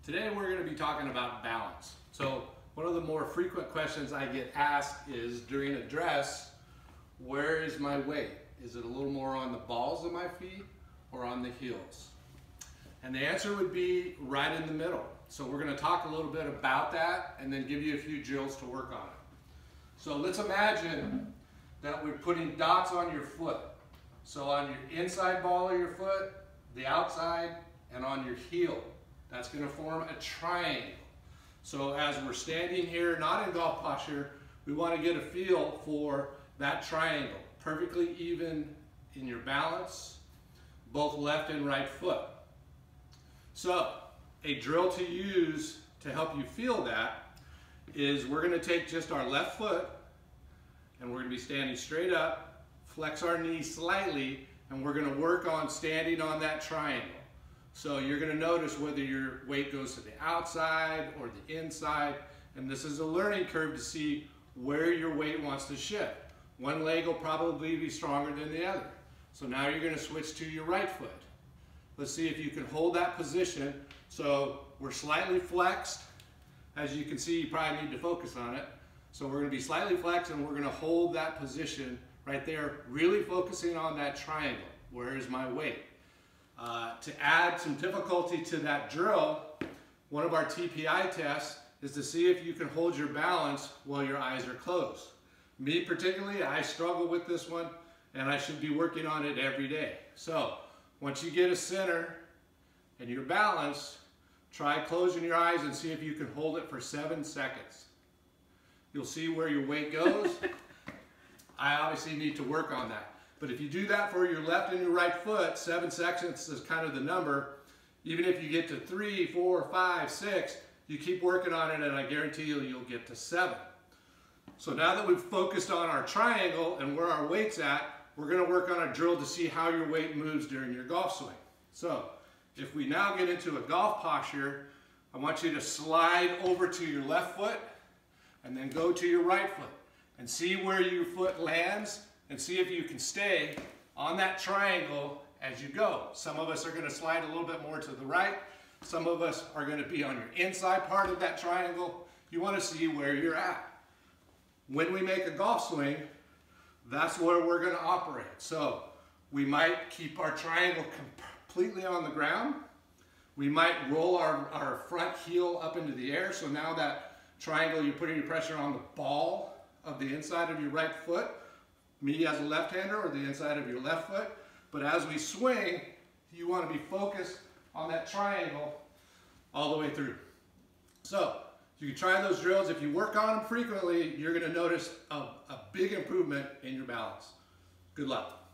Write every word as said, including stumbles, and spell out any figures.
Today we're going to be talking about balance. So one of the more frequent questions I get asked is during a dress, where is my weight? Is it a little more on the balls of my feet or on the heels? And the answer would be right in the middle. So we're going to talk a little bit about that and then give you a few drills to work on it. So let's imagine that we're putting dots on your foot. So on your inside ball of your foot, the outside, and on your heel. That's going to form a triangle. So as we're standing here, not in golf posture, we want to get a feel for that triangle. Perfectly even in your balance, both left and right foot. So a drill to use to help you feel that is we're going to take just our left foot and we're going to be standing straight up, flex our knees slightly, and we're going to work on standing on that triangle. So you're going to notice whether your weight goes to the outside or the inside, and this is a learning curve to see where your weight wants to shift. One leg will probably be stronger than the other. So now you're going to switch to your right foot. Let's see if you can hold that position. So we're slightly flexed. As you can see, you probably need to focus on it. So we're going to be slightly flexed and we're going to hold that position right there, really focusing on that triangle. Where is my weight? Uh, to add some difficulty to that drill, one of our T P I tests is to see if you can hold your balance while your eyes are closed. Me particularly, I struggle with this one and I should be working on it every day. So once you get a center and your balance, try closing your eyes and see if you can hold it for seven seconds. You'll see where your weight goes. I obviously need to work on that. But if you do that for your left and your right foot, seven seconds is kind of the number. Even if you get to three, four, five, six, you keep working on it and I guarantee you you'll get to seven. So now that we've focused on our triangle and where our weight's at, we're going to work on a drill to see how your weight moves during your golf swing. So if we now get into a golf posture, I want you to slide over to your left foot and then go to your right foot and see where your foot lands and see if you can stay on that triangle as you go. Some of us are going to slide a little bit more to the right. Some of us are going to be on your inside part of that triangle. You want to see where you're at. When we make a golf swing, that's where we're going to operate. So we might keep our triangle completely on the ground. We might roll our, our front heel up into the air. So now that triangle, you're putting your pressure on the ball of the inside of your right foot. Me as a left-hander, or the inside of your left foot. But as we swing, you want to be focused on that triangle all the way through. So you can try those drills. If you work on them frequently, you're going to notice a, a big improvement in your balance. Good luck.